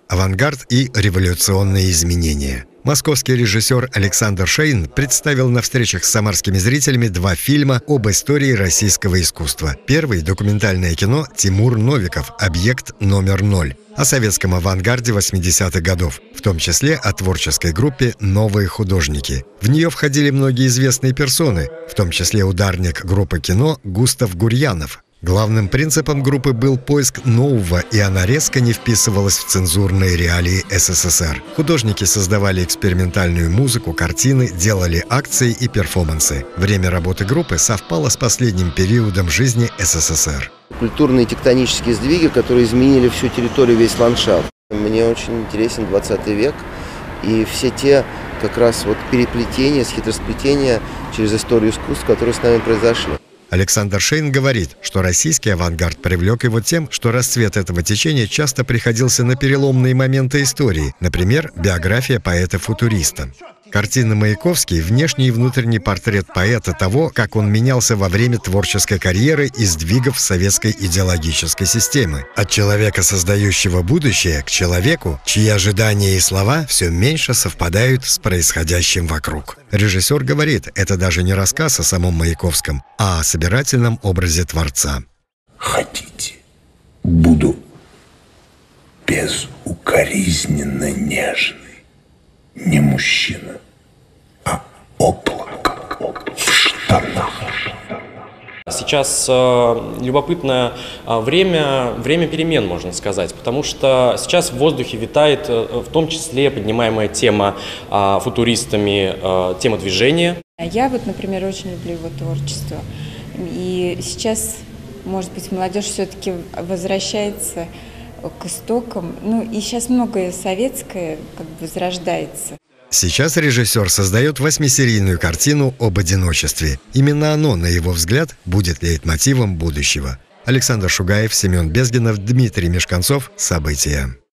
авангард и революционные изменения. Московский режиссер Александр Шейн представил на встречах с самарскими зрителями 2 фильма об истории российского искусства. Первый – документальное кино «Тимур Новиков. Объект номер 0» о советском авангарде 80-х годов, в том числе о творческой группе «Новые художники». В нее входили многие известные персоны, в том числе ударник группы кино Густав Гурьянов. Главным принципом группы был поиск нового, и она резко не вписывалась в цензурные реалии СССР. Художники создавали экспериментальную музыку, картины, делали акции и перформансы. Время работы группы совпало с последним периодом жизни СССР. Культурные тектонические сдвиги, которые изменили всю территорию, весь ландшафт. Мне очень интересен 20 век и все те как раз вот переплетения, хитросплетения через историю искусств, которые с нами произошли. Александр Шейн говорит, что российский авангард привлек его тем, что расцвет этого течения часто приходился на переломные моменты истории, например, биография поэта-футуриста. Картина «Маяковский» – внешний и внутренний портрет поэта того, как он менялся во время творческой карьеры и сдвигов советской идеологической системы. От человека, создающего будущее, к человеку, чьи ожидания и слова все меньше совпадают с происходящим вокруг. Режиссер говорит, это даже не рассказ о самом Маяковском, а о собирательном образе творца. Хотите, буду безукоризненно нежный. Не мужчина, а облако в штанах. Сейчас любопытное время перемен, можно сказать, потому что сейчас в воздухе витает в том числе поднимаемая тема футуристами, тема движения. Я вот, например, очень люблю его творчество. И сейчас, может быть, молодежь все-таки возвращается к истокам. Ну и сейчас многое советское как бы возрождается. Сейчас режиссер создает 8-серийную картину об одиночестве. Именно оно, на его взгляд, будет лейтмотивом будущего. Александр Шугаев, Семен Безгинов, Дмитрий Мешканцов. События.